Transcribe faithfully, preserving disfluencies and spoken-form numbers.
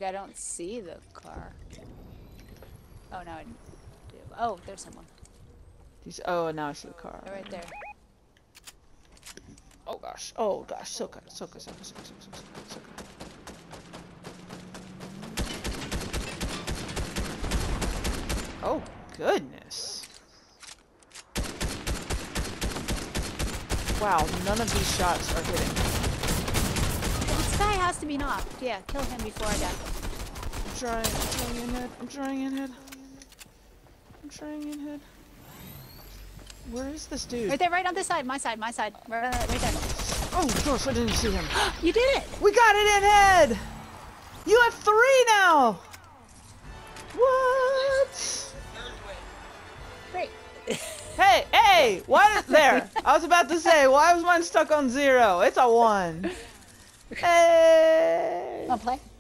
I don't see the car. Oh, now I do. Oh, there's someone. He's, oh, now I see the car. They're right there. Oh gosh. Oh gosh. Soka. Soka. Soka. Soka. Soka. Soka. Soka. Oh goodness. Wow. None of these shots are hitting. This guy has to be knocked. Yeah, kill him before I die. I'm trying. I'm trying in head. I'm trying in head. I'm trying in head. Where is this dude? Right there, right on this side, my side, my side. Right, right, right there. Oh gosh, I didn't see him. You did it! We got it in head! You have three now! What? Great. Hey, hey! Why is there? I was about to say, why was mine stuck on zero? It's a one. Hey! Wanna play?